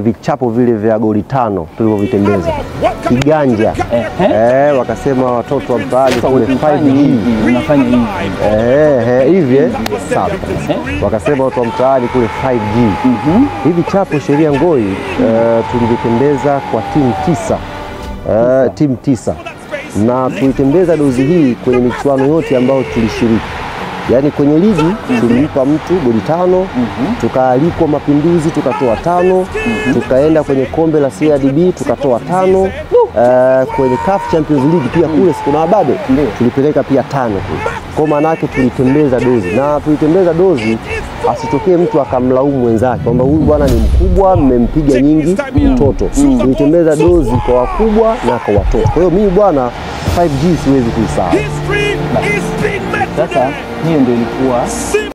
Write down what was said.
vichapo vile vya goli 5 tulivyovitembeza kiganja. Wakasema watoto wa mtaani kule 5G unafanya hivi sawa. Wakasema watu wa mtaani kule 5G. Hivi chapo sheria Ngoi tulivitembeza kwa timu 9 na tulitembeza dozi hii kwenye michuano yote ambayo tulishiriki. Yaani kwenye ligi tulimpa mtu goli 5, tukaalikwa Mapinduzi tukatoa 5, tukaenda kwenye kombe la CRDB tukatoa 5, kwenye CAF Champions League pia kule siku na bado tulipeleka pia 5 kule. Kwa maana yake tulitembeza dozi, na tulitembeza dozi asitokee mtu akamlaumu wenzake kwamba huyu bwana ni mkubwa mmempiga nyingi mtoto. Tulitembeza dozi kwa wakubwa na kwa watoto. Kwa hiyo mimi bwana 5G siwezi kuisahau. Sasa hiyo ndio ilikuwa